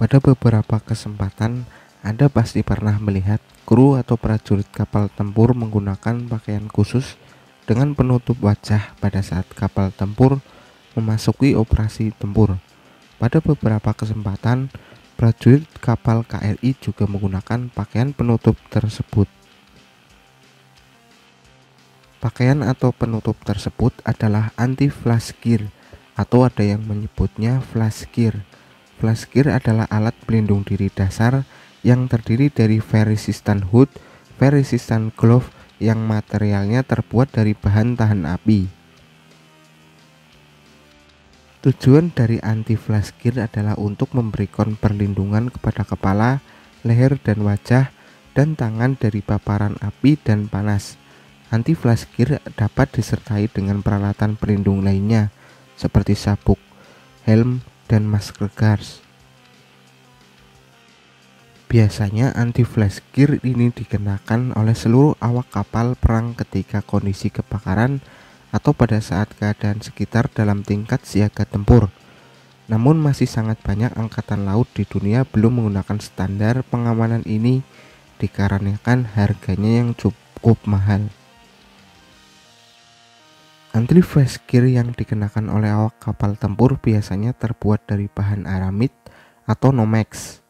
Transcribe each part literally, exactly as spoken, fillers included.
Pada beberapa kesempatan, Anda pasti pernah melihat kru atau prajurit kapal tempur menggunakan pakaian khusus dengan penutup wajah pada saat kapal tempur memasuki operasi tempur. Pada beberapa kesempatan, prajurit kapal K R I juga menggunakan pakaian penutup tersebut. Pakaian atau penutup tersebut adalah anti-flash gear atau ada yang menyebutnya flash gear. Flash gear adalah alat pelindung diri dasar yang terdiri dari fire resistant hood, fire resistant glove yang materialnya terbuat dari bahan tahan api. Tujuan dari anti-flash gear adalah untuk memberikan perlindungan kepada kepala, leher dan wajah, dan tangan dari paparan api dan panas. Anti-flash gear dapat disertai dengan peralatan pelindung lainnya seperti sabuk, helm, dan masker gas. Biasanya anti-flash gear ini dikenakan oleh seluruh awak kapal perang ketika kondisi kebakaran atau pada saat keadaan sekitar dalam tingkat siaga tempur. Namun masih sangat banyak angkatan laut di dunia belum menggunakan standar pengamanan ini dikarenakan harganya yang cukup mahal. Anti-flash gear yang dikenakan oleh awak kapal tempur biasanya terbuat dari bahan aramid atau Nomex.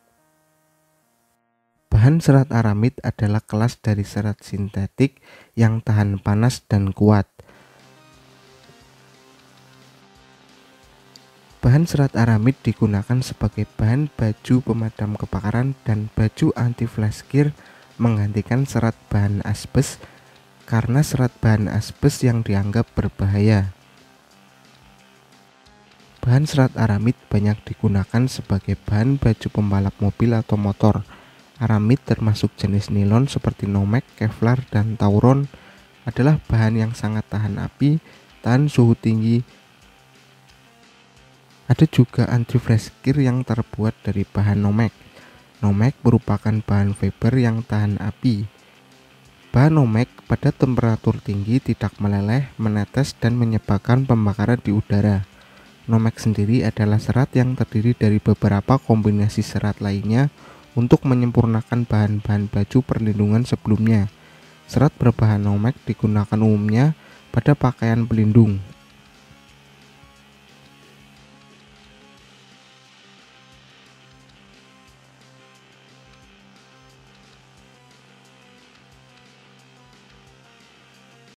Bahan serat aramid adalah kelas dari serat sintetik yang tahan panas dan kuat. Bahan serat aramid digunakan sebagai bahan baju pemadam kebakaran dan baju anti-flash gear menggantikan serat bahan asbes karena serat bahan asbes yang dianggap berbahaya. Bahan serat aramid banyak digunakan sebagai bahan baju pembalap mobil atau motor. Aramid termasuk jenis nilon seperti Nomex, Kevlar, dan Tauron adalah bahan yang sangat tahan api, tahan suhu tinggi. Ada juga anti-flash gear yang terbuat dari bahan Nomex. Nomex merupakan bahan fiber yang tahan api. Bahan Nomex pada temperatur tinggi tidak meleleh, menetes, dan menyebabkan pembakaran di udara. Nomex sendiri adalah serat yang terdiri dari beberapa kombinasi serat lainnya untuk menyempurnakan bahan-bahan baju perlindungan sebelumnya. Serat berbahan Nomex digunakan umumnya pada pakaian pelindung,